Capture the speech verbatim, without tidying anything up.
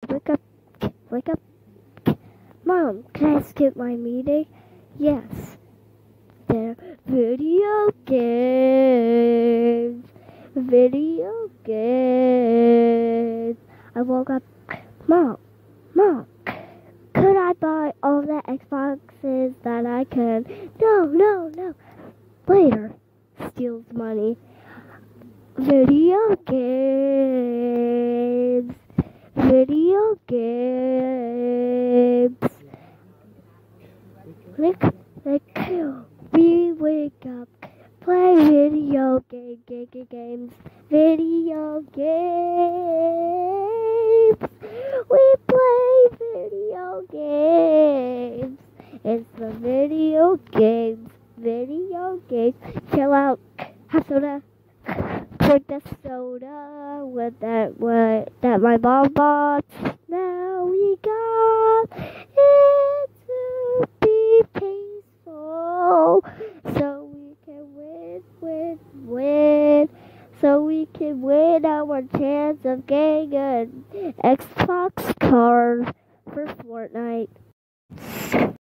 wake up, wake up. Mom, can I skip my meeting? Yes. They're video games. Video games. I woke up. Mom, Mom, could I buy all the Xboxes that I could? No, no, no. Later. Steals money. Video games. Video games. Click, click. We wake up. Play video game, game, game, games. Video games. We play video games. It's the video games. Video games. Chill out. Have soda. Drink the soda with that what that my mom bought. Now we got it to be peaceful, so we can win, win, win. So we can win our chance of getting an Xbox card for Fortnite.